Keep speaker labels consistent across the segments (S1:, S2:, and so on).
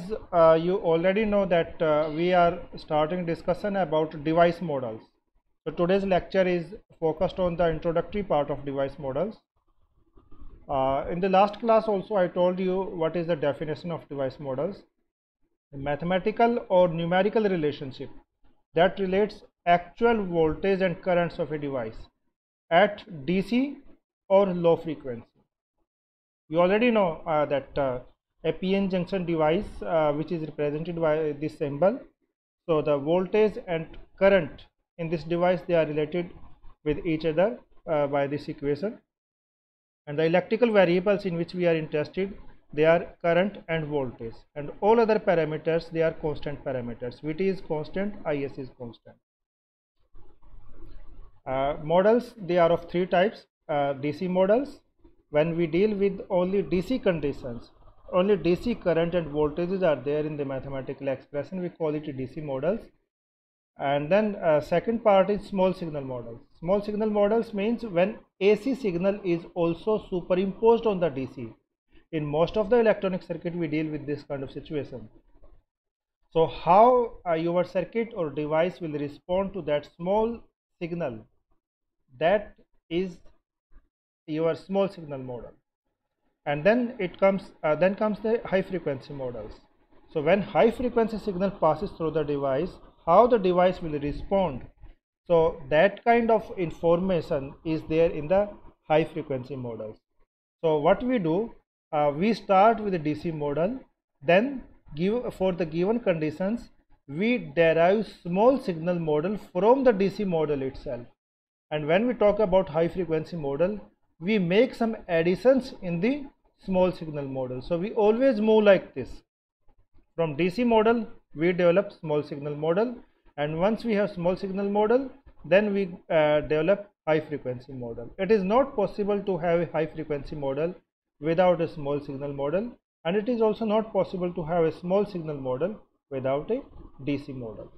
S1: you already know that we are starting discussion about device models. So today's lecture is focused on the introductory part of device models. In the last class also I told you what is the definition of device models. A mathematical or numerical relationship that relates actual voltage and currents of a device at DC or low frequency. You already know that a PN junction device which is represented by this symbol. So the voltage and current in this device, they are related with each other by this equation, and the electrical variables in which we are interested, they are current and voltage, and all other parameters, they are constant parameters. Vt is constant, Is is constant. Models, they are of three types. DC models, when we deal with only DC conditions, only DC current and voltages are there in the mathematical expression, we call it DC models. And then second part is small signal models. Small signal models means when AC signal is also superimposed on the DC. In most of the electronic circuit we deal with this kind of situation. So how your circuit or device will respond to that small signal, that is your small signal model. And then it comes the high frequency models. So when high frequency signal passes through the device, how the device will respond, so that kind of information is there in the high frequency models. So what we do, we start with the DC model, then give for the given conditions we derive small signal model from the DC model itself. And when we talk about high frequency model, we make some additions in the small signal model. So we always move like this. From DC model we develop small signal model, and once we have small signal model, then we develop high frequency model. It is not possible to have a high frequency model without a small signal model, and it is also not possible to have a small signal model without a DC model.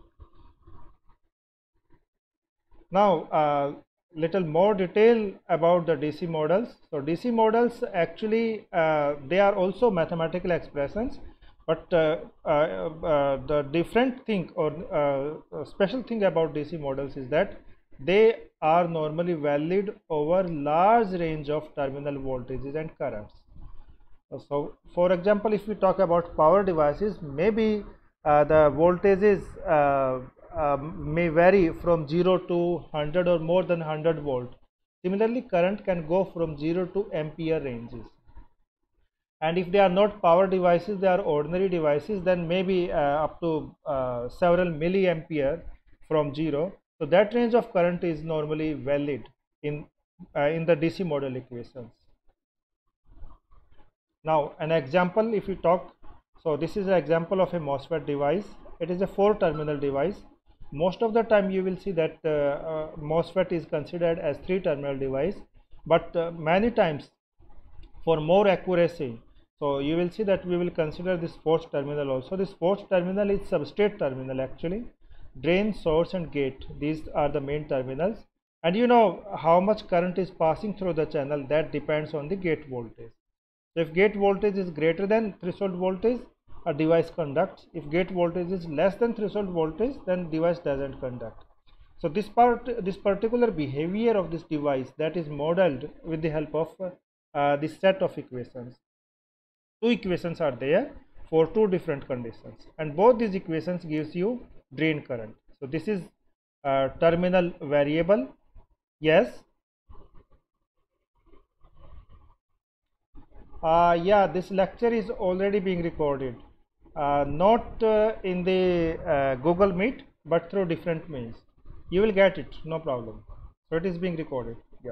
S1: Now little more detail about the DC models. So DC models actually they are also mathematical expressions, but the different thing or special thing about DC models is that they are normally valid over large range of terminal voltages and currents. So for example, if we talk about power devices, maybe the voltages may vary from 0 to 100 or more than 100 volt. Similarly, current can go from 0 to ampere ranges. And if they are not power devices, they are ordinary devices, then maybe up to several milliampere from 0. So that range of current is normally valid in the DC model equations. Now an example, if we talk, so this is an example of a MOSFET device. It is a 4-terminal device. Most of the time you will see that MOSFET is considered as 3-terminal device, but many times for more accuracy, so you will see that we will consider this 4th terminal also. This 4th terminal is substrate terminal actually. Drain, source and gate, these are the main terminals, and you know how much current is passing through the channel, that depends on the gate voltage. So if gate voltage is greater than threshold voltage, a device conducts. If gate voltage is less than threshold voltage, then device doesn't conduct. So this particular behavior of this device, that is modeled with the help of this set of equations. Two equations are there for two different conditions, and both these equations gives you drain current. So this is terminal variable. Yes. Yeah, this lecture is already being recorded, not in the Google Meet, but through different means. You will get it, no problem. So it is being recorded. Yeah.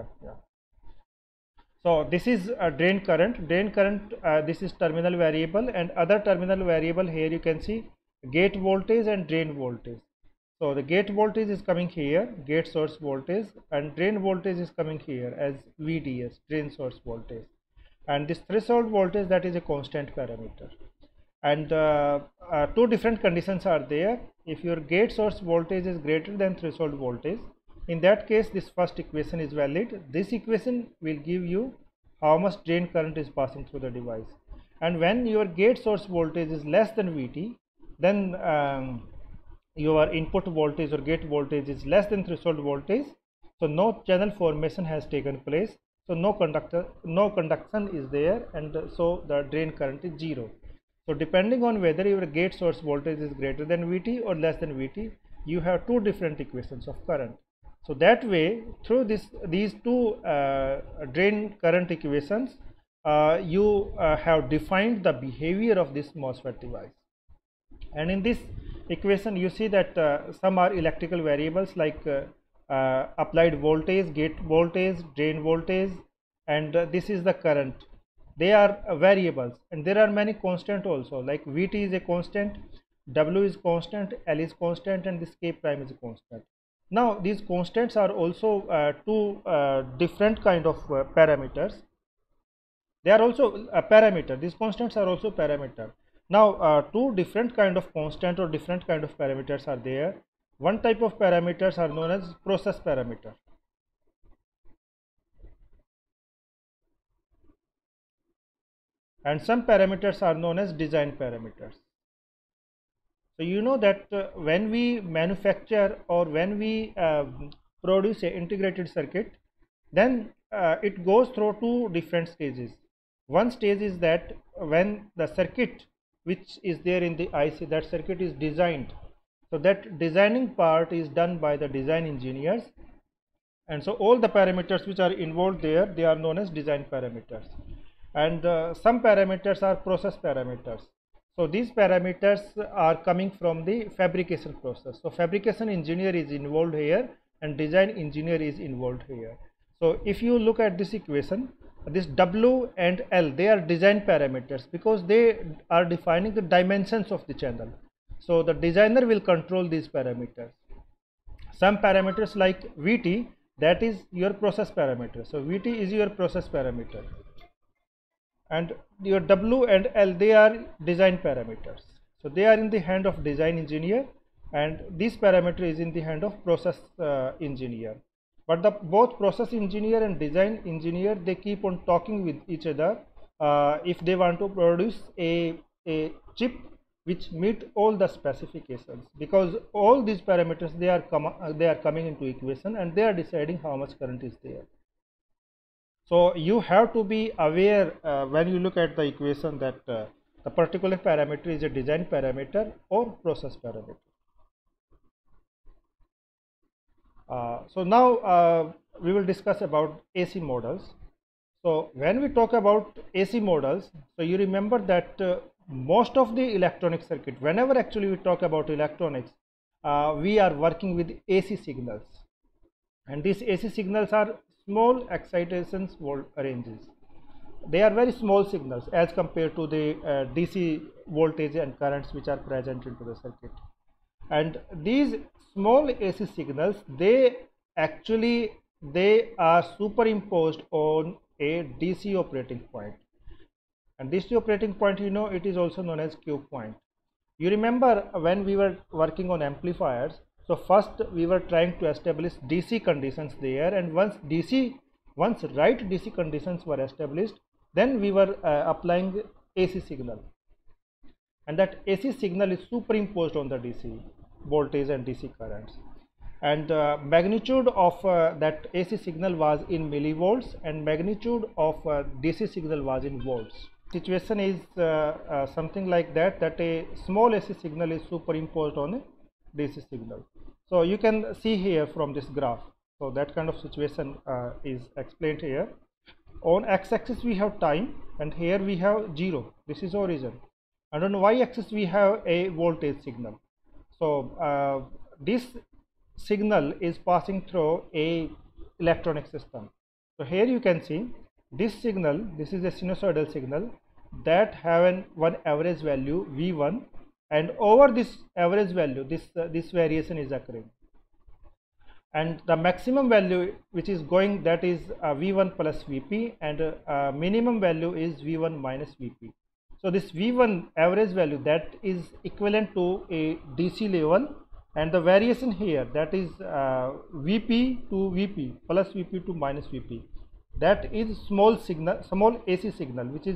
S1: So this is a drain current. Drain current, this is terminal variable, and other terminal variable here you can see gate voltage and drain voltage. So the gate voltage is coming here, gate source voltage, and drain voltage is coming here as VDS, drain source voltage. And this threshold voltage, that is a constant parameter. And two different conditions are there. If your gate source voltage is greater than threshold voltage, in that case this first equation is valid. This equation will give you how much drain current is passing through the device. and when your gate source voltage is less than Vt, then your input voltage or gate voltage is less than threshold voltage, so no channel formation has taken place, so no conduction is there, and so the drain current is 0. So depending on whether your gate source voltage is greater than Vt or less than Vt, you have two different equations of current. So that way, through these two drain current equations, you have defined the behavior of this MOSFET device. And in this equation, you see that some are electrical variables like applied voltage, gate voltage, drain voltage, and this is the current. They are variables, and there are many constant also, like Vt is a constant, W is constant, L is constant, and this K prime is a constant. Now these constants are also two different kind of parameters. They are also a parameter. These constants are also parameter. Now two different kind of constant or different kind of parameters are there. One type of parameters are known as process parameter. And some parameters are known as design parameters. So you know that when we manufacture or when we produce an integrated circuit, then it goes through two different stages. One stage is that when the circuit which is there in the IC, that circuit is designed. So that designing part is done by the design engineers, and so all the parameters which are involved there, they are known as design parameters. And some parameters are process parameters. So these parameters are coming from the fabrication process. So fabrication engineer is involved here and design engineer is involved here. So if you look at this equation, this W and L, they are design parameters because they are defining the dimensions of the channel. So the designer will control these parameters. Some parameters like Vt, that is your process parameter. So Vt is your process parameter. And your W and L, they are design parameters. So they are in the hand of design engineer, and this parameter is in the hand of process engineer. But both process engineer and design engineer, they keep on talking with each other if they want to produce a chip which meet all the specifications, because all these parameters, they are coming into equation and they are deciding how much current is there. So you have to be aware when you look at the equation that the particular parameter is a design parameter or process parameter. So now we will discuss about AC models. So when we talk about AC models, so you remember that most of the electronic circuit, whenever actually we talk about electronics, we are working with AC signals, and these AC signals are small excitations ranges. They are very small signals as compared to the DC voltage and currents which are present into the circuit. And these small AC signals, they are superimposed on a DC operating point. And DC operating point, you know, it is also known as Q point. You remember when we were working on amplifiers, so first we were trying to establish DC conditions there, and once right DC conditions were established, then we were applying AC signal, and that AC signal is superimposed on the DC voltage and DC currents, and magnitude of that AC signal was in millivolts and magnitude of DC signal was in volts. Situation is something like that a small AC signal is superimposed on a DC signal. So you can see here from this graph. So that kind of situation is explained here. On x-axis we have time, and here we have 0. This is origin, and on y-axis we have a voltage signal. So this signal is passing through a electronic system. So here you can see this signal, this is a sinusoidal signal that have one average value V1, and over this average value this variation is occurring, and the maximum value which is going, that is V1 plus Vp, and minimum value is V1 minus Vp. So this V1 average value, that is equivalent to a DC level, and the variation here, that is Vp to Vp plus Vp to minus Vp, that is small AC signal which is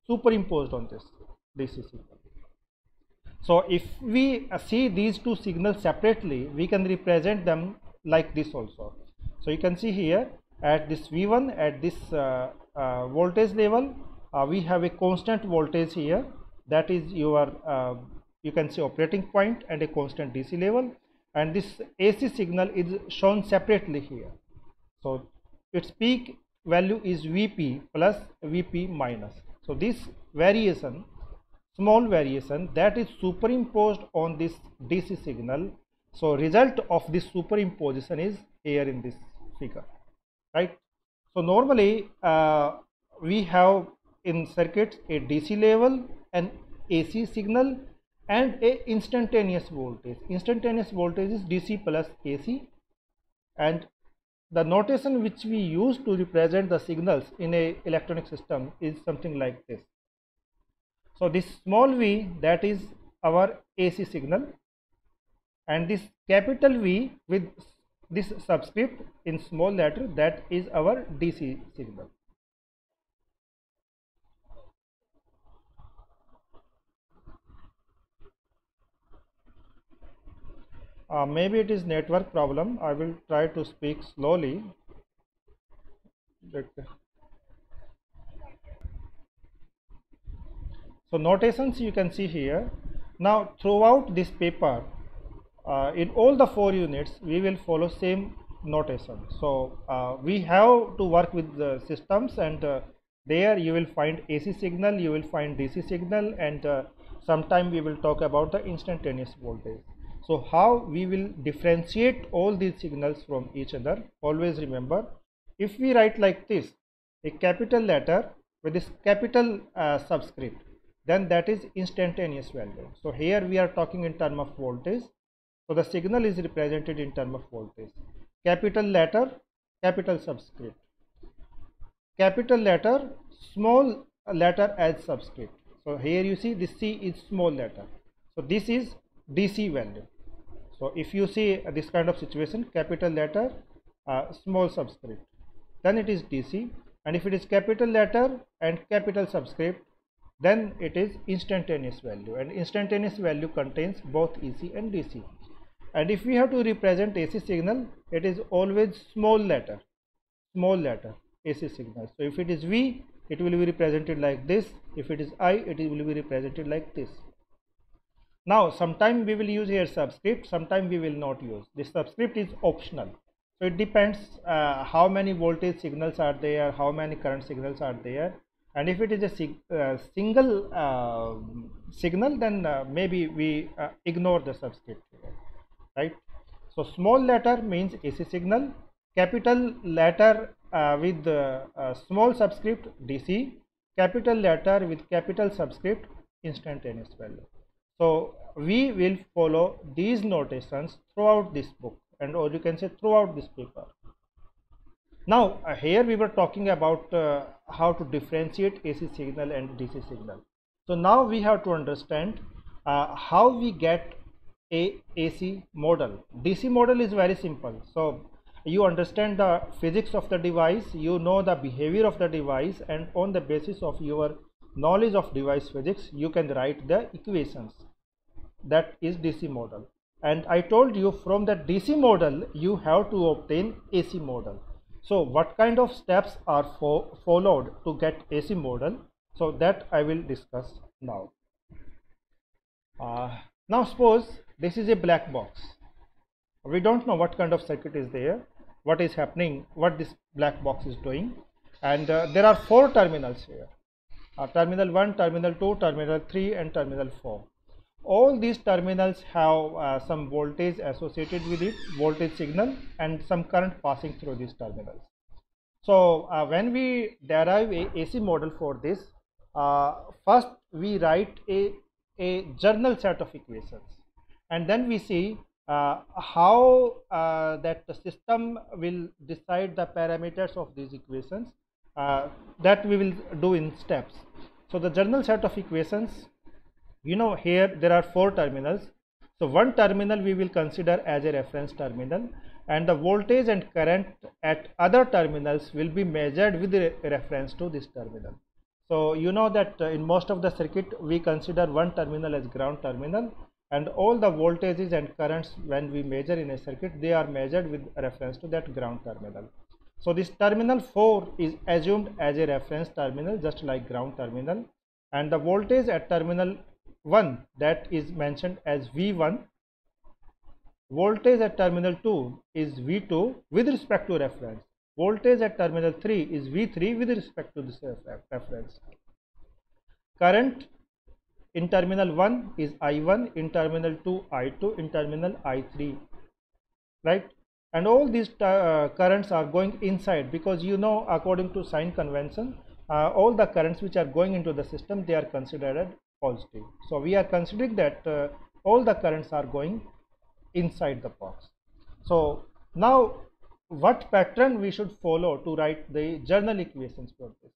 S1: superimposed on this DC signal. So if we see these two signals separately, we can represent them like this also. So you can see here at this V1, at this voltage level, we have a constant voltage here, that is your you can see operating point, and a constant DC level, and this AC signal is shown separately here. So its peak value is Vp plus Vp minus. So this variation, small variation, that is superimposed on this DC signal. So result of this superimposition is here in this figure, right? So normally we have in circuits a DC level, an AC signal, and a instantaneous voltage. Instantaneous voltage is DC plus AC, and the notation which we use to represent the signals in a electronic system is something like this. So this small v, that is our AC signal, and this capital V with this subscript in small letter, that is our DC signal. Maybe it is network problem. I will try to speak slowly. So notations you can see here. Now throughout this paper, in all the 4 units, we will follow same notation. So we have to work with the systems, and there you will find AC signal, you will find DC signal, and sometime we will talk about the instantaneous voltage. So how we will differentiate all these signals from each other? Always remember, if we write like this, a capital letter with this capital subscript, then that is instantaneous value. So here we are talking in term of voltage. So the signal is represented in term of voltage. Capital letter, capital subscript. Capital letter, small letter as subscript. So here you see this C is small letter. So this is DC value. So if you see this kind of situation, capital letter, small subscript, then it is DC. And if it is capital letter and capital subscript, then it is instantaneous value, and instantaneous value contains both EC and DC. And if we have to represent AC signal, it is always small letter AC signal. So if it is V, it will be represented like this. If it is I, it will be represented like this. Now sometime we will use here subscript, sometime we will not use. This subscript is optional. So it depends how many voltage signals are there, how many current signals are there. And if it is a single signal, then maybe we ignore the subscript here, right? So small letter means AC signal, capital letter with small subscript DC, capital letter with capital subscript instantaneous value. So we will follow these notations throughout this book, and or you can say throughout this paper. Now here we were talking about how to differentiate AC signal and DC signal. So now we have to understand how we get a AC model. DC model is very simple. So you understand the physics of the device, you know the behavior of the device, and on the basis of your knowledge of device physics, you can write the equations. That is DC model. And I told you from the DC model you have to obtain AC model. So what kind of steps are followed to get AC model? So that I will discuss now. Now suppose this is a black box. We don't know what kind of circuit is there, what is happening, what this black box is doing, and there are 4 terminals here. Terminal 1, terminal 2, terminal 3, and terminal 4. All these terminals have some voltage associated with it, voltage signal, and some current passing through these terminals. So when we derive a AC model for this, first we write a general set of equations, and then we see how that the system will decide the parameters of these equations. That we will do in steps. So the general set of equations, you know, here there are 4 terminals. So one terminal we will consider as a reference terminal, and the voltage and current at other terminals will be measured with reference to this terminal. So you know that in most of the circuit we consider one terminal as ground terminal, and all the voltages and currents when we measure in a circuit, they are measured with reference to that ground terminal. So this terminal 4 is assumed as a reference terminal just like ground terminal, and the voltage at terminal 1, that is mentioned as V1. Voltage at terminal 2 is V2 with respect to reference. Voltage at terminal 3 is V3 with respect to this reference. Current in terminal 1 is I1, in terminal 2 I2, in terminal I3, right? And all these currents are going inside, because you know, according to sign convention, all the currents which are going into the system, they are considered positive. So we are considering that all the currents are going inside the box. So now what pattern we should follow to write the journal equations for this?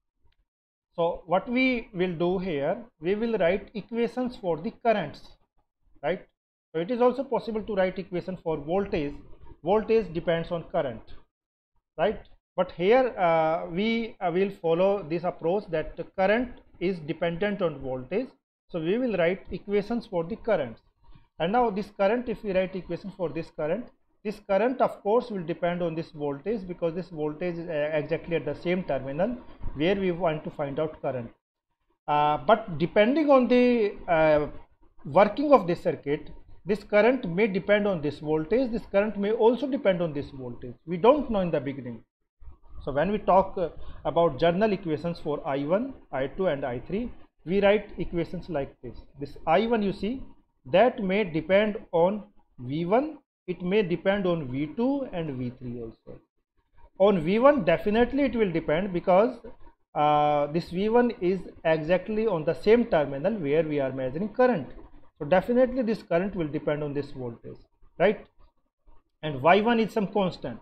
S1: So what we will do here, we will write equations for the currents, right? So it is also possible to write equation for voltage. Voltage depends on current, right? But here we will follow this approach that the current is dependent on voltage. So we will write equations for the currents. And now this current, if we write equation for this current of course will depend on this voltage, because this voltage is exactly at the same terminal where we want to find out current. But depending on the working of this circuit, this current may depend on this voltage, this current may also depend on this voltage. We don't know in the beginning. So when we talk about journal equations for I1, I2 and I3, we write equations like this. This I1, you see, that may depend on V1, it may depend on V2 and V3 also. On V1 definitely it will depend, because this V1 is exactly on the same terminal where we are measuring current. So definitely this current will depend on this voltage, right? And Y1 is some constant.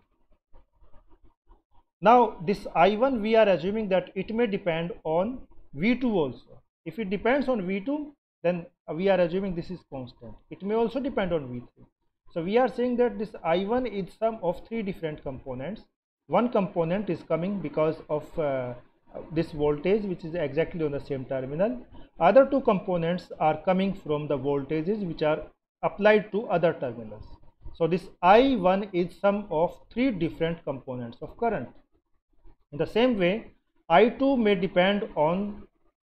S1: Now this I1, we are assuming that it may depend on V2 also. If it depends on V2, then we are assuming this is constant. It may also depend on V3. So we are saying that this I1 is sum of three different components. One component is coming because of this voltage, which is exactly on the same terminal. Other two components are coming from the voltages which are applied to other terminals. So this I1 is sum of three different components of current. In the same way, I2 may depend on,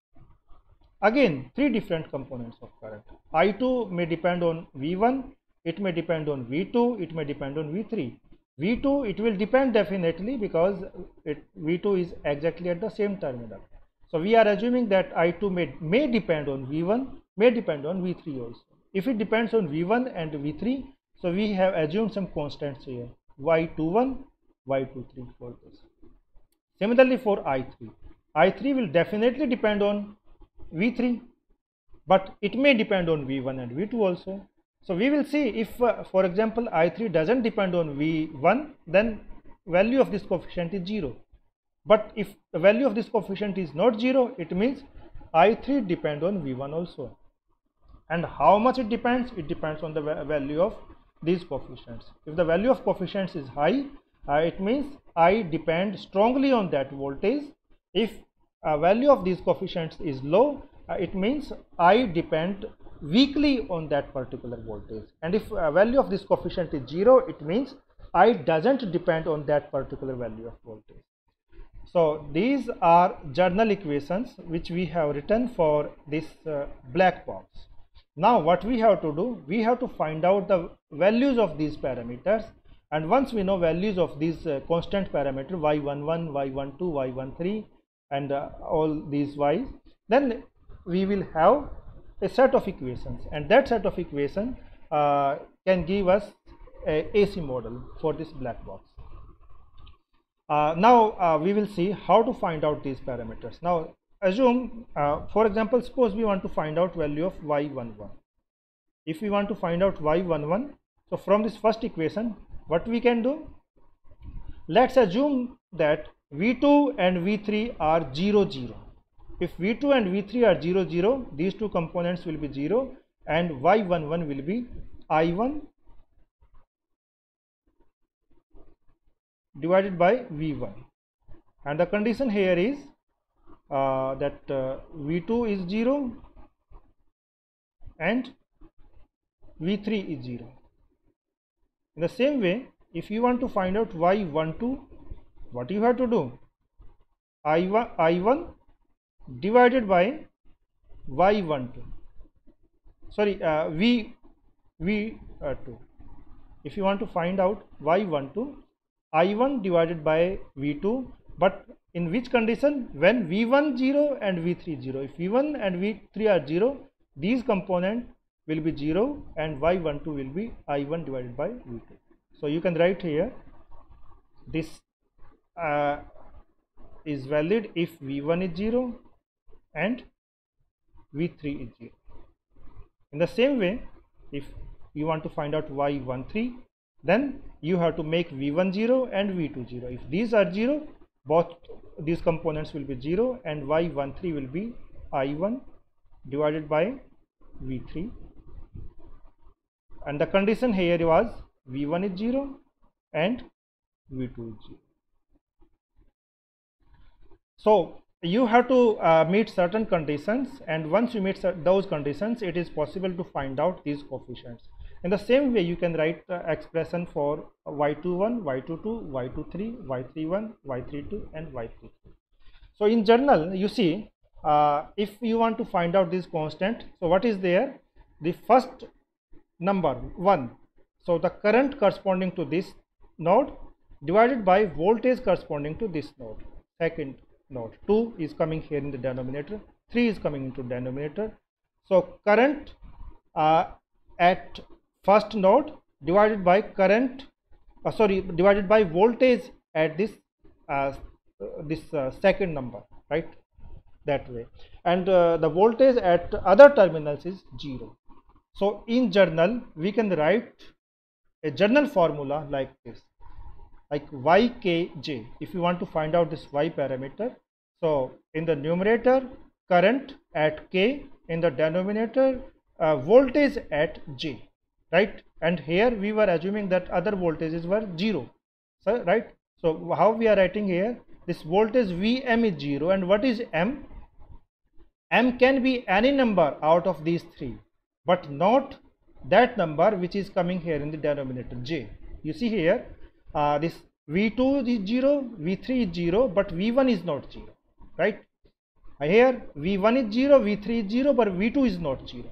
S1: again, three different components of current. I2 may depend on V1, it may depend on V2, it may depend on V3. V2, it will depend definitely, because V2 is exactly at the same terminal. So we are assuming that I2 may depend on V1, may depend on V3 also. If it depends on V1 and V3, so we have assumed some constants here, Y21, Y23 for this. Similarly for I3, I3 will definitely depend on V3, but it may depend on V1 and V2 also. So we will see if for example I3 doesn't depend on V1, then value of this coefficient is 0. But if the value of this coefficient is not 0, it means I3 depend on V1 also. And how much it depends? It depends on the value of these coefficients. If the value of coefficients is high, it means I depend strongly on that voltage. If value of these coefficients is low, it means I depend weakly on that particular voltage. And if value of this coefficient is 0, it means I doesn't depend on that particular value of voltage. So these are journal equations which we have written for this black box. Now what we have to do, we have to find out the values of these parameters, and once we know values of these constant parameter y11, y12, y13 and all these y's, then we will have a set of equations, and that set of equation can give us a AC model for this black box. Now we will see how to find out these parameters. Now assume, for example, suppose we want to find out value of y11. If we want to find out y11, so from this first equation, what we can do? Let's assume that V2 and V3 are 0, 0. If V2 and V3 are 0, 0, these two components will be 0, and y11 will be I1 divided by V1. And the condition here is that V2 is 0 and V3 is 0. In the same way, if you want to find out Y12, what you have to do? I1 divided by Y12. Sorry, V2. If you want to find out Y12, I1 divided by V2, but in which condition? When V1 0 and V3 0. If V1 and V3 are 0, these component will be 0 and Y12 will be I1 divided by V2. So you can write here, this is valid if V1 is 0 and V3 is 0. In the same way, if you want to find out Y13, then you have to make V1 0 and V2 0. If these are 0, both these components will be 0 and Y13 will be I1 divided by V3. And the condition here was V1 is 0 and V2 is 0. So you have to meet certain conditions, and once you meet those conditions, it is possible to find out these coefficients. In the same way, you can write the expression for Y21, Y22, Y23, Y31, Y32 and Y33. So in general, you see, if you want to find out this constant, so what is there? The first number 1, so the current corresponding to this node divided by voltage corresponding to this node, second node. 2 is coming here in the denominator, 3 is coming into denominator. So current at first node divided by current divided by voltage at this second number, right, that way. And the voltage at other terminals is 0. So in general, we can write a general formula like this, likeYkj. If you want to find out this Y parameter, so in the numerator, current at K, in the denominator, voltage at J, right? And here we were assuming that other voltages were 0, so, right? So how we are writing here, this voltage Vm is 0, and what is M? M can be any number out of these three, but not that number which is coming here in the denominator, J. You see here, this V2 is 0, V3 is 0, but V1 is not 0, right? Here V1 is 0, V3 is 0, but V2 is not 0.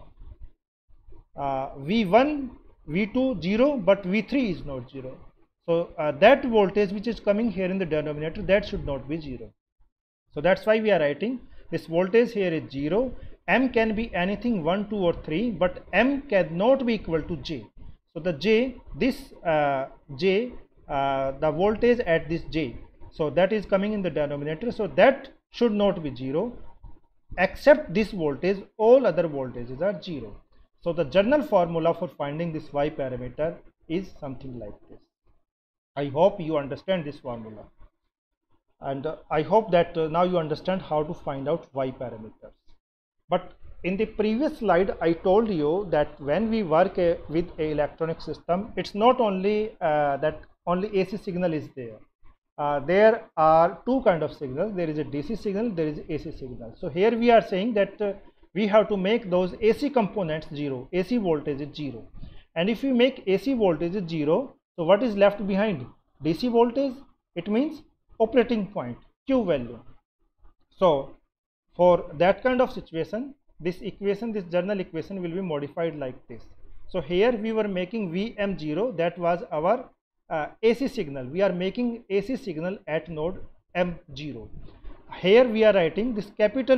S1: V1, V2 0, but V3 is not 0. So that voltage which is coming here in the denominator, that should not be 0. So that's why we are writing this voltage here is 0. M can be anything 1, 2 or 3, but M cannot be equal to J. So the J, this J, the voltage at this J, so that is coming in the denominator, so that should not be 0. Except this voltage, all other voltages are 0. So the general formula for finding this Y parameter is something like this. I hope you understand this formula, and I hope that now you understand how to find out Y parameters. But in the previous slide, I told you that when we work with an electronic system, it's not only that only AC signal is there. There are two kind of signals. There is a DC signal, there is AC signal. So here we are saying that we have to make those AC components 0, AC voltage is 0. And if we make AC voltage is 0, so what is left behind? DC voltage. It means operating point, Q value. So for that kind of situation, this equation, this general equation will be modified like this. So here we were making Vm0, that was our AC signal. We are making AC signal at node M0. Here we are writing this capital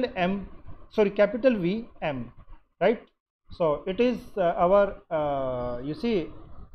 S1: Vm, right? So it is our you see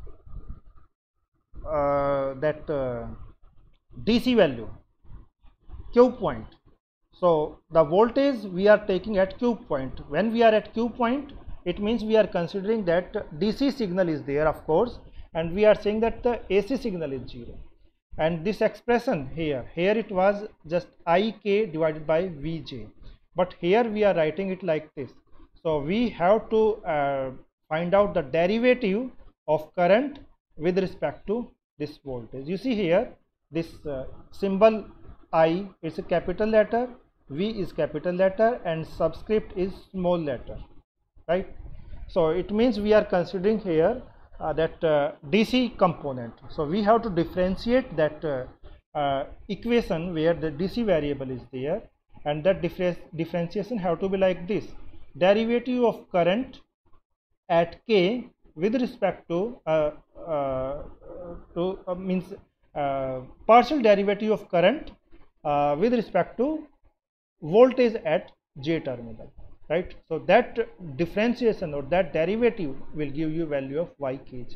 S1: that DC value, Q point. So the voltage we are taking at Q point. When we are at Q point, it means we are considering that DC signal is there, of course, and we are saying that the AC signal is 0. And this expression here it was just Ik divided by Vj, but here we are writing it like this. So we have to find out the derivative of current with respect to this voltage. You see here, this symbol I is a capital letter, V is capital letter and subscript is small letter, right? So it means we are considering here that DC component. So we have to differentiate that equation where the DC variable is there, and that differentiation have to be like this: derivative of current at K with respect to means partial derivative of current with respect to voltage at J terminal, right? So that differentiation or that derivative will give you value of YKJ.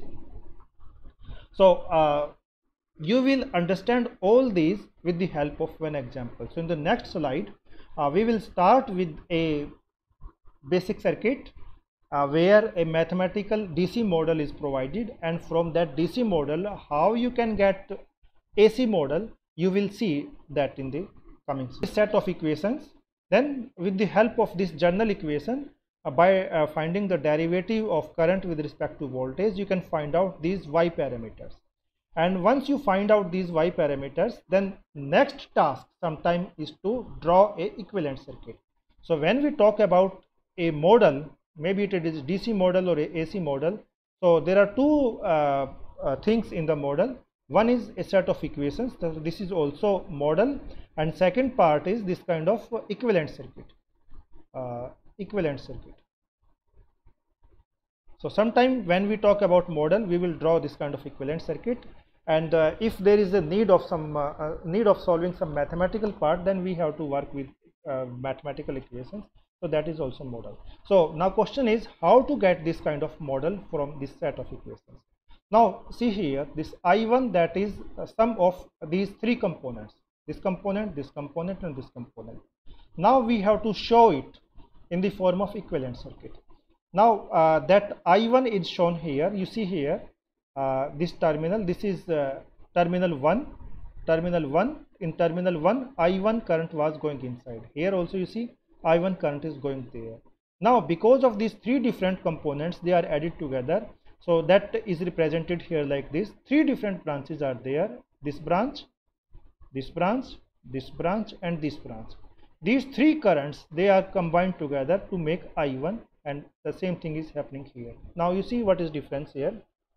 S1: So you will understand all these with the help of one example. So in the next slide we will start with a basic circuit where a mathematical DC model is provided, and from that DC model how you can get AC model, you will see that in the coming set of equations. Then with the help of this general equation, by finding the derivative of current with respect to voltage, you can find out these Y parameters. And once you find out these Y parameters, then next task sometime is to draw a equivalent circuit. So when we talk about a model, maybe it is DC model or a AC model, so there are two things in the model. One is a set of equations, so this is also model, and second part is this kind of equivalent circuit. So sometime when we talk about model, we will draw this kind of equivalent circuit, and if there is a need of solving some mathematical part, then we have to work with mathematical equations. So that is also model. So now question is how to get this kind of model from this set of equations. Now see here, this I1, that is sum of these three components, this component, this component, and this component. Now we have to show it in the form of equivalent circuit. Now that I1 is shown here. You see here this terminal, this is terminal 1. In terminal 1 I1 current was going inside. Here also you see I1 current is going there. Now because of these three different components, they are added together, so that is represented here like this. Three different branches are there: this branch, this branch, this branch, and this branch. These three currents, they are combined together to make I1, and the same thing is happening here. Now you see what is difference here.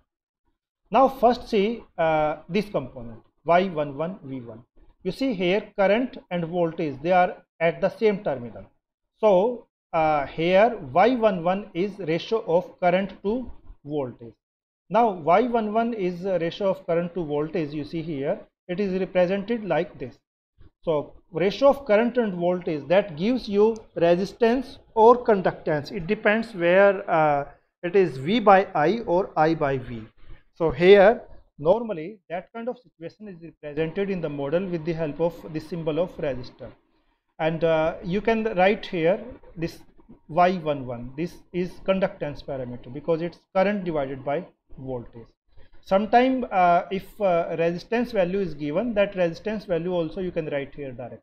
S1: Now first see this component Y11 V1. You see here current and voltage, they are at the same terminal. So here Y11 is ratio of current to voltage. Now Y11 is a ratio of current to voltage. You see here it is represented like this. So ratio of current and voltage, that gives you resistance or conductance. It depends where it is V by I or I by V. So here normally that kind of situation is represented in the model with the help of the symbol of resistor. And you can write here this Y11, this is conductance parameter because it's current divided by voltage. Sometime if resistance value is given, that resistance value also you can write here directly.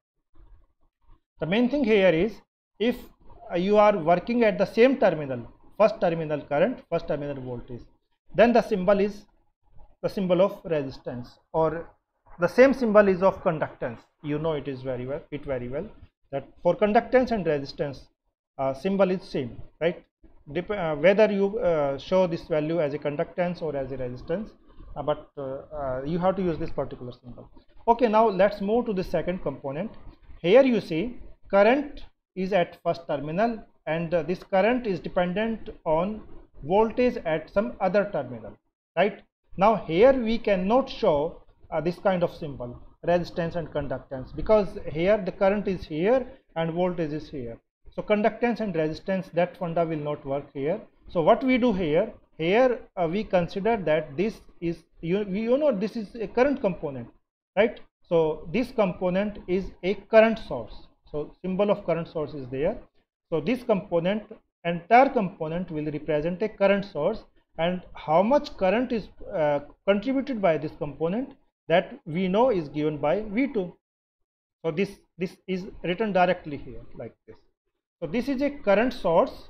S1: The main thing here is if you are working at the same terminal, first terminal current, first terminal voltage, then the symbol is the symbol of resistance, or the same symbol is of conductance. You know it is very well, that for conductance and resistance symbol is same, right? Whether you show this value as a conductance or as a resistance, but you have to use this particular symbol. Okay, now let's move to the second component. Here you see current is at first terminal, and this current is dependent on voltage at some other terminal, right? Now here we cannot show this kind of symbol, resistance and conductance, because here the current is here and voltage is here. So conductance and resistance, that funda will not work here. So what we do here, we consider that this is, you know, this is a current component, right? So this component is a current source. So symbol of current source is there. So this component, entire component will represent a current source, and how much current is contributed by this component, that we know is given by V2. So this is written directly here like this. So this is a current source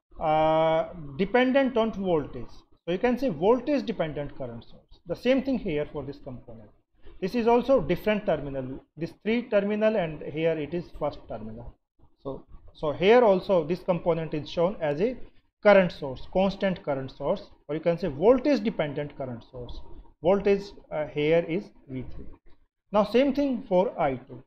S1: dependent on voltage. So you can say voltage dependent current source. The same thing here for this component. This is also different terminal. This 3 terminal, and here it is first terminal. So here also this component is shown as a current source, constant current source, or you can say voltage dependent current source. Voltage here is V3. Now same thing for I2.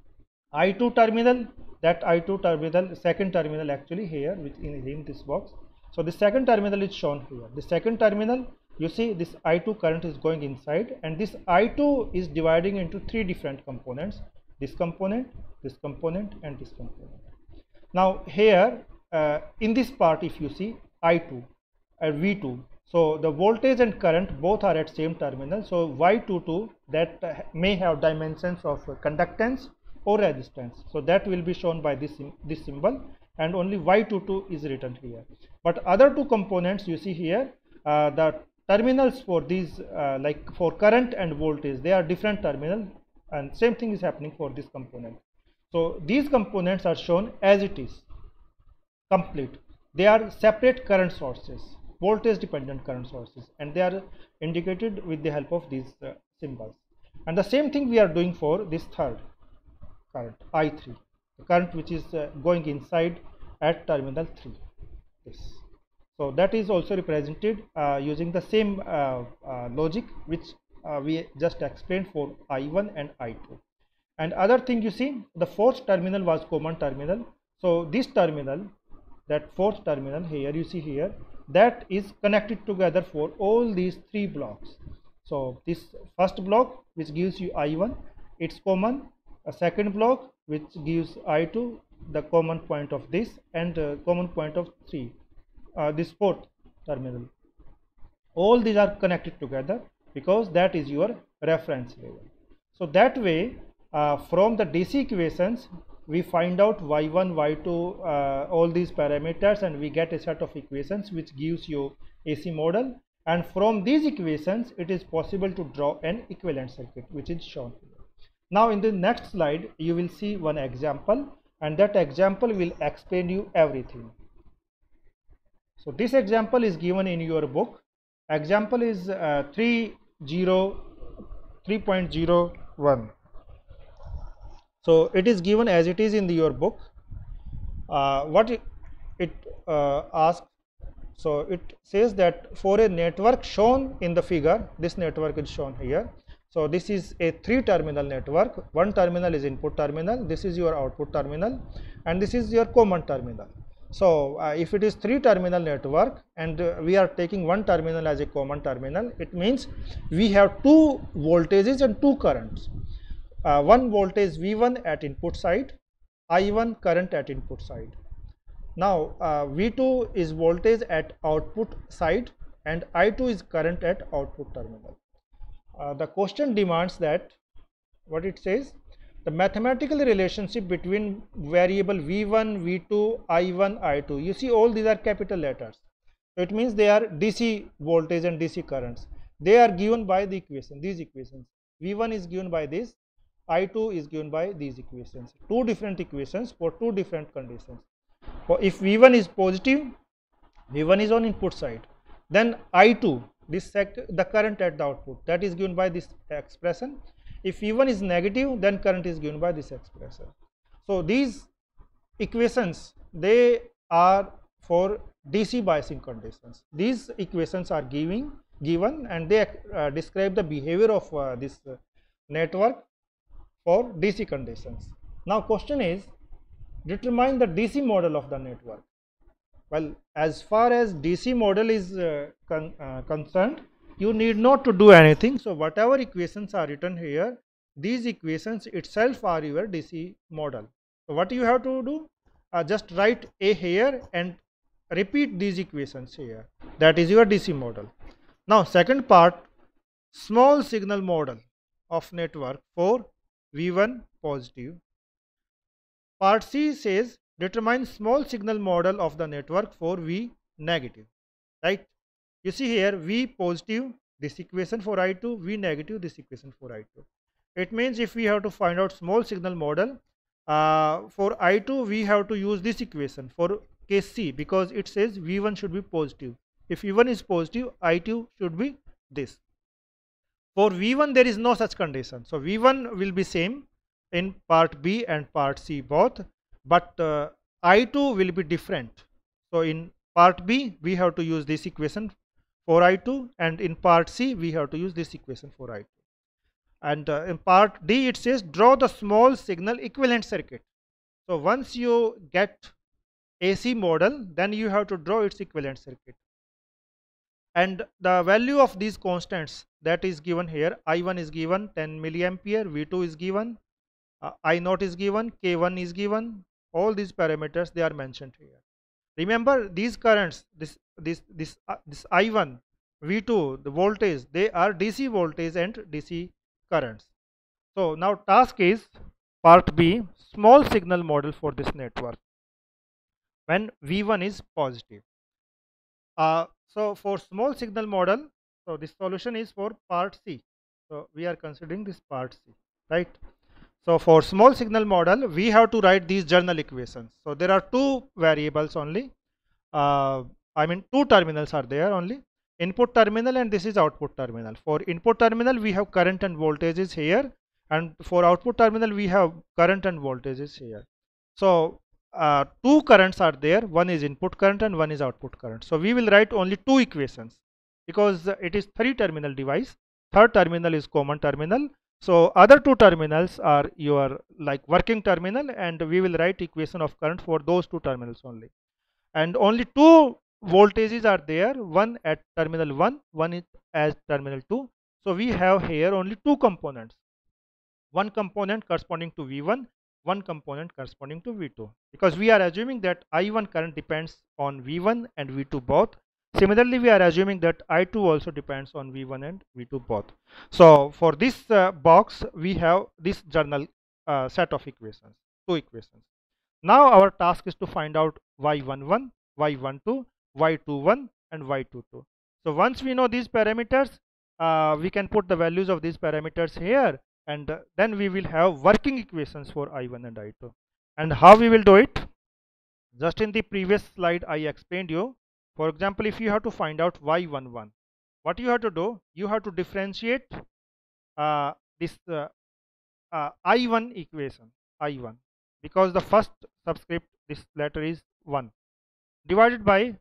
S1: I2 terminal, that I2 terminal, second terminal actually here, which in this box. So the second terminal is shown here. The second terminal, you see this I2 current is going inside, and this I2 is dividing into 3 different components: this component, this component, and this component. Now here in this part, if you see I2 and V2, so the voltage and current both are at same terminal. So Y22 that may have dimensions of conductance or resistance, so that will be shown by this symbol, and only Y22 is written here. But other two components you see here, the terminals for these like for current and voltage, they are different terminal, and same thing is happening for this component. So these components are shown as it is, complete. They are separate current sources, voltage dependent current sources, and they are indicated with the help of these symbols. And the same thing we are doing for this third current, I3, the current which is going inside at terminal 3. This. So that is also represented using the same logic which we just explained for I1 and I2. And other thing, you see the fourth terminal was common terminal. So this terminal, that fourth terminal here, you see here, that is connected together for all these 3 blocks. So this first block which gives you I1, it's common. A second block which gives I2, the common point of this, and common point of 3, this fourth terminal. All these are connected together because that is your reference level. So that way from the DC equations we find out y1, y2, all these parameters, and we get a set of equations which gives you AC model, and from these equations it is possible to draw an equivalent circuit which is shown here. Now in the next slide you will see one example, and that example will explain you everything. So this example is given in your book. Example is 3.01. So it is given as it is in your book. What it asks, so it says that for a network shown in the figure, this network is shown here. So this is a 3-terminal network. One terminal is input terminal, this is your output terminal, and this is your common terminal. So if it is 3-terminal network and we are taking one terminal as a common terminal, it means we have 2 voltages and 2 currents. One voltage V1 at input side, I1 current at input side. Now V2 is voltage at output side, and I2 is current at output terminal. The question demands that, what it says, the mathematical relationship between variable V1, V2, I1, I2. You see all these are capital letters. So it means they are DC voltage and DC currents. They are given by the equation, these equations. V1 is given by this, I2 is given by these equations. 2 different equations for 2 different conditions. If V1 is positive, V1 is on input side, then I2, the current at the output, that is given by this expression. If V1 is negative, then current is given by this expression. So these equations, they are for DC biasing conditions. These equations are given and they describe the behavior of this network for DC conditions. Now question is, determine the DC model of the network. Well, as far as DC model is concerned, you need not to do anything. So whatever equations are written here, these equations itself are your DC model. So what you have to do, just write A here and repeat these equations here. That is your DC model. Now second part, small signal model of network for V1 positive. Part C says determine small signal model of the network for V negative, right? You see here V positive, this equation for I2, V negative, this equation for I2. It means if we have to find out small signal model for I2, we have to use this equation for case C, because it says V1 should be positive. If V1 is positive, I2 should be this. For V1 there is no such condition. So V1 will be same in part B and part C both, but I2 will be different. So in part B we have to use this equation for I2, and in part C we have to use this equation for I2. And in part D it says draw the small signal equivalent circuit. So once you get AC model, then you have to draw its equivalent circuit. And the value of these constants that is given here, I1 is given 10 milliampere, V2 is given, I0 is given, K1 is given, all these parameters they are mentioned here. Remember these currents, this I1, V2, the voltage, they are DC voltage and DC currents. So now task is part B, small signal model for this network when V1 is positive. So for small signal model, so this solution is for part C. So we are considering this part C, right? So for small signal model, we have to write these journal equations. So there are two variables only. I mean two terminals are there only. Input terminal and this is output terminal. For input terminal, we have current and voltages here, and for output terminal, we have current and voltages here. So two currents are there, one is input current and one is output current. So we will write only two equations because it is three terminal device. Third terminal is common terminal. So other two terminals are your like working terminal, and we will write equation of current for those two terminals only. And only two voltages are there, one at terminal 1, one is as terminal 2. So we have here only two components, one component corresponding to V1, one component corresponding to V2, because we are assuming that I1 current depends on V1 and V2 both. Similarly, we are assuming that I2 also depends on V1 and V2 both. So for this box, we have this journal set of equations, two equations. Now our task is to find out Y11, Y12, Y21 and Y22. So once we know these parameters, we can put the values of these parameters here, and then we will have working equations for I1 and I2. And how we will do it? Just in the previous slide I explained you. For example, if you have to find out Y11, what you have to do? You have to differentiate this I1 equation, I1, because the first subscript, this letter is 1, divided by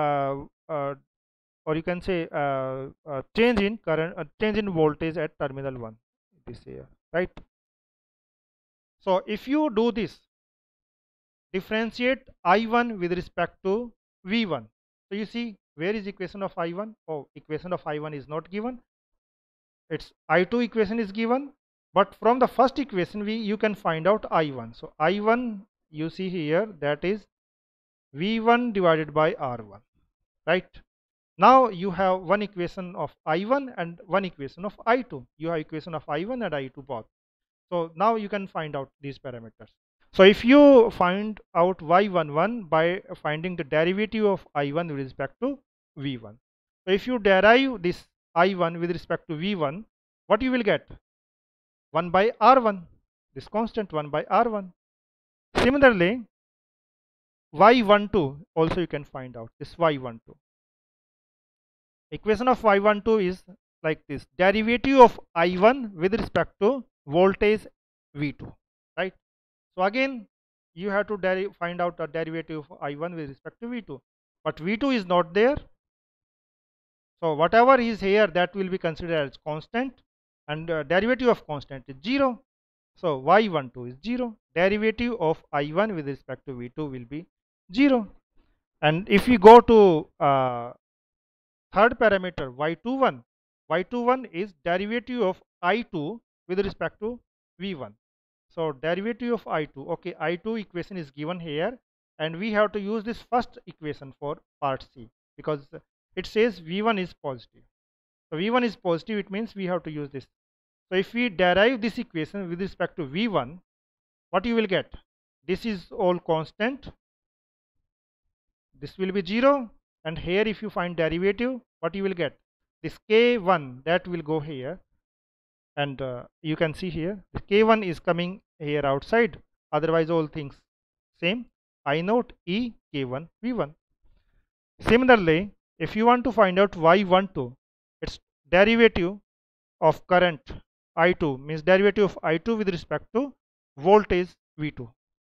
S1: or you can say change in current, change in voltage at terminal 1, this here, right? So if you do this, differentiate I1 with respect to V1. So you see, where is equation of I1? Oh, equation of I1 is not given. Its I2 equation is given, but from the first equation you can find out I1. So I1 you see here, that is V1 divided by R1, right? Now you have one equation of I1 and one equation of I2. You have equation of I1 and I2 both. So now you can find out these parameters. So if you find out Y11 by finding the derivative of I1 with respect to V1. So if you derive this I1 with respect to V1, what you will get? 1 by R1, this constant 1 by R1. Similarly, Y12 also you can find out, this Y12. Equation of Y12 is like this, derivative of I1 with respect to voltage V2, right? So again you have to find out the derivative of I1 with respect to V2, but V2 is not there. So whatever is here, that will be considered as constant, and derivative of constant is 0. So Y12 is 0. Derivative of I1 with respect to V2 will be 0. And if we go to third parameter Y21, Y21 is derivative of I2 with respect to V1. So derivative of I2, okay, I2 equation is given here, and we have to use this first equation for part C because it says V1 is positive. So V1 is positive, it means we have to use this. So if we derive this equation with respect to V1, what you will get? This is all constant, this will be 0, and here if you find derivative, what you will get? This K1, that will go here, and you can see here the K1 is coming here outside, otherwise all things same, I0 E K1 V1. Similarly, if you want to find out Y12, its derivative of current I2 means derivative of I2 with respect to voltage V2.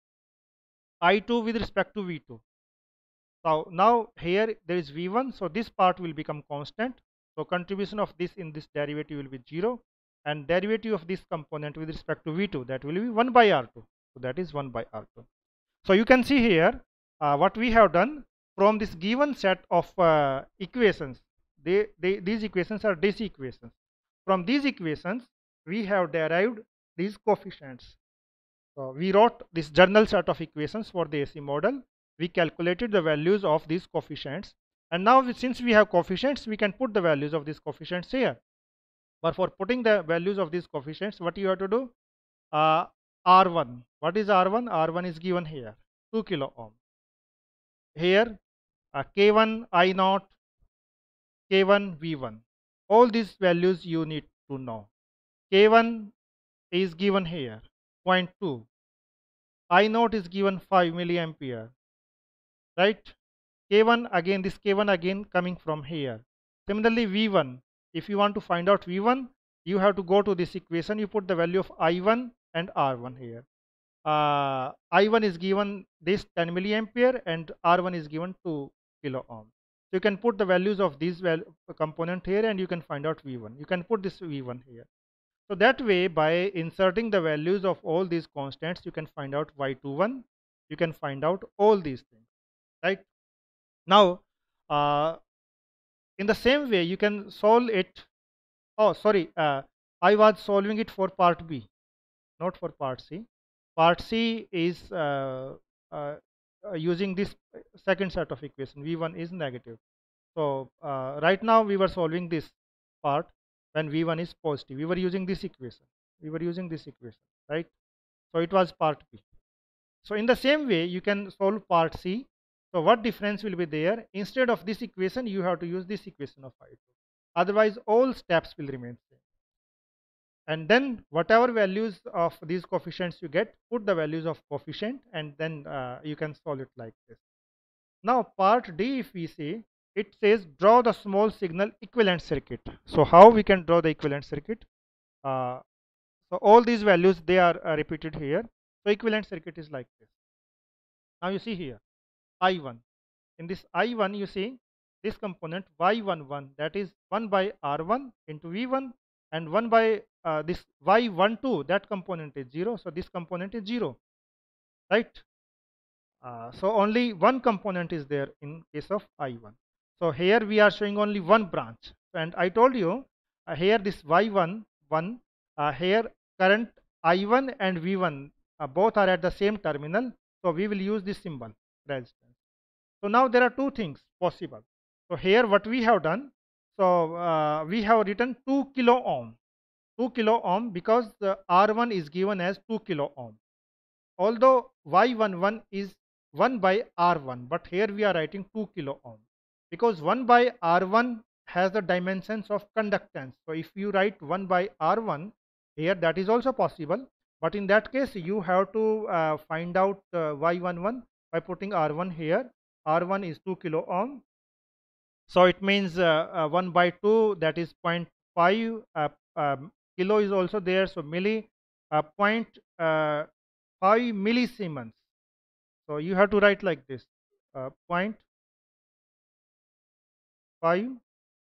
S1: I2 with respect to V2. So now here there is V1, so this part will become constant. So contribution of this in this derivative will be 0, and derivative of this component with respect to V2, that will be 1 by R2. So that is 1 by R2. So you can see here what we have done from this given set of equations. These equations are DC equations. From these equations, we have derived these coefficients. So we wrote this general set of equations for the AC model. We calculated the values of these coefficients, and now since we have coefficients, we can put the values of these coefficients here. But for putting the values of these coefficients, what you have to do? R1. What is R1? R1 is given here, 2 kilo ohm. Here K1 I0, K1 V1. All these values you need to know. K1 is given here, 0.2. I0 is given 5 milliampere, right? K1 again, this K1 again coming from here. Similarly, V1, if you want to find out V1, you have to go to this equation, you put the value of I1 and R1 here. I1 is given this 10 milliampere and R1 is given 2 kilo ohm. So you can put the values of these component here and you can find out V1. You can put this V1 here. So that way, by inserting the values of all these constants, you can find out Y21. You can find out all these things, right? Now, in the same way, you can solve it. Oh, sorry, I was solving it for part B, not for part C. Part C is using this second set of equation. V1 is negative. So right now we were solving this part when V1 is positive. We were using this equation. We were using this equation, right? So it was part B. So in the same way, you can solve part C. So what difference will be there? Instead of this equation, you have to use this equation of I2. Otherwise, all steps will remain same. And then whatever values of these coefficients you get, put the values of coefficient, and then you can solve it like this. Now part D, if we see, it says draw the small signal equivalent circuit. So how we can draw the equivalent circuit? So all these values, they are repeated here. So equivalent circuit is like this. Now you see here I1. In this I1, you see this component Y11, that is 1 by R1 into V1, and 1 by this Y12, that component is 0. So this component is 0, right? So only one component is there in case of I1. So here we are showing only one branch, and I told you here this Y1 1 here current I1 and V1 both are at the same terminal, so we will use this symbol resistance. So now there are two things possible. So here what we have done, so we have written 2 kilo ohm, 2 kilo ohm, because the R1 is given as 2 kilo ohm. Although Y11 is 1 by R1, but here we are writing 2 kilo ohm, because 1 by R1 has the dimensions of conductance. So if you write 1 by R1 here, that is also possible, but in that case you have to find out Y11 by putting R1 here. R1 is 2 kilo ohm, so it means 1 by 2, that is 0.5 kilo is also there, so milli 0.5 millisiemens. So you have to write like this, 0.5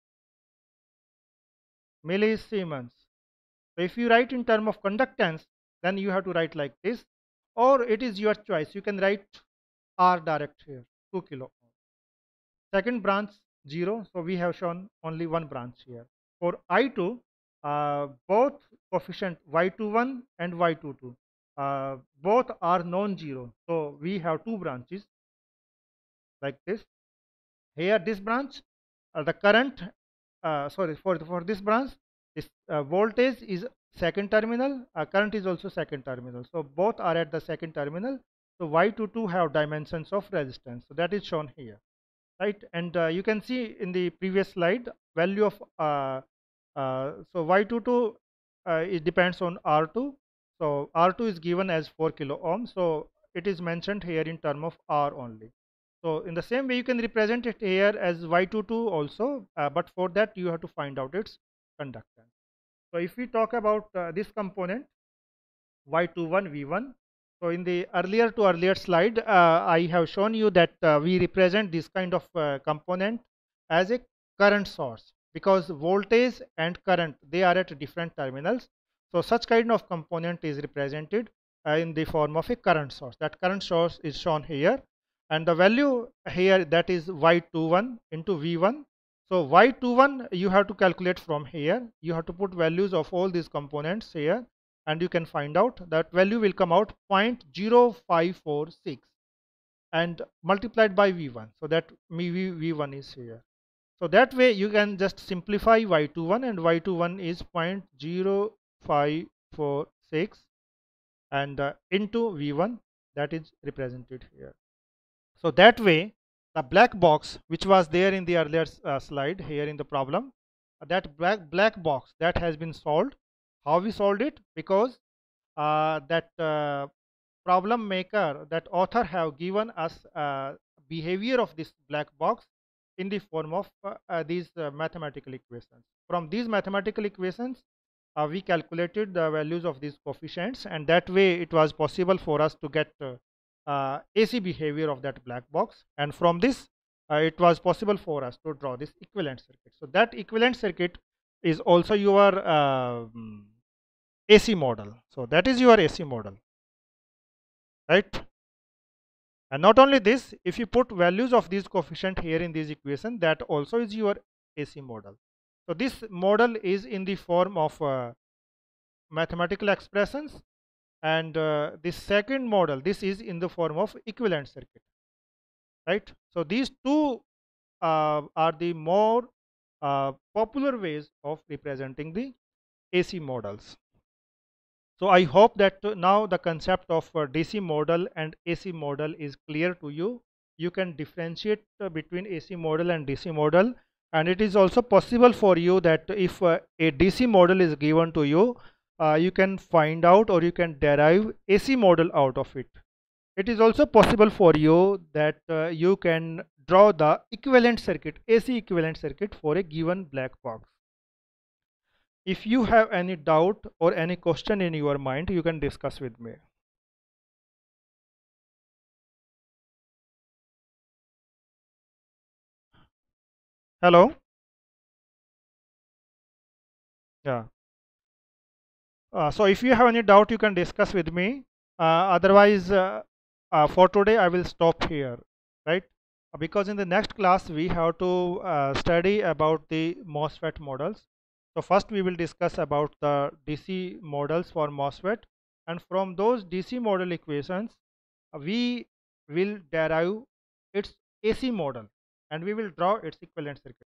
S1: millisiemens. So if you write in term of conductance, then you have to write like this, or it is your choice. You can write R direct here, 2 kilo ohm. Second branch 0, so we have shown only one branch here. For I2, both coefficient Y21 and Y22, both are non-zero, so we have two branches like this. Here this branch, the current, sorry, for this branch, this voltage is second terminal, current is also second terminal, so both are at the second terminal. So Y22 have dimensions of resistance, so that is shown here, right? And you can see in the previous slide value of so Y22 it depends on R2. So R2 is given as 4 kilo ohm, so it is mentioned here in term of R only. So in the same way you can represent it here as Y22 also, but for that you have to find out its conductance. So if we talk about this component y21 v1, so in the earlier to earlier slide I have shown you that we represent this kind of component as a current source, because voltage and current, they are at different terminals. So such kind of component is represented in the form of a current source. That current source is shown here, and the value here, that is y21 into v1. So y21 you have to calculate from here. You have to put values of all these components here, and you can find out that value will come out 0.0546 and multiplied by v1. So that v1 is here. So that way you can just simplify y21, and y21 is 0.0546 and into v1, that is represented here. So that way the black box which was there in the earlier slide here in the problem, that black box that has been solved. How we solved it? Because that problem maker, that author, have given us behavior of this black box in the form of these mathematical equations. From these mathematical equations we calculated the values of these coefficients, and that way it was possible for us to get AC behavior of that black box, and from this it was possible for us to draw this equivalent circuit. So that equivalent circuit is also your AC model. So that is your AC model, right? And not only this, if you put values of these coefficient here in this equation, that also is your AC model. So this model is in the form of mathematical expressions, and this second model, this is in the form of equivalent circuit, right? So these two are the more popular ways of representing the AC models. So I hope that now the concept of DC model and AC model is clear to you. You can differentiate between AC model and DC model, and it is also possible for you that if a DC model is given to you, you can find out or you can derive AC model out of it. It is also possible for you that you can draw the equivalent circuit, AC equivalent circuit, for a given black box. If you have any doubt or any question in your mind, you can discuss with me. Hello? Yeah. So if you have any doubt, you can discuss with me. Otherwise, for today, I will stop here, right? Because in the next class, we have to study about the MOSFET models. So first, we will discuss about the DC models for MOSFET, and from those DC model equations, we will derive its AC model, and we will draw its equivalent circuit.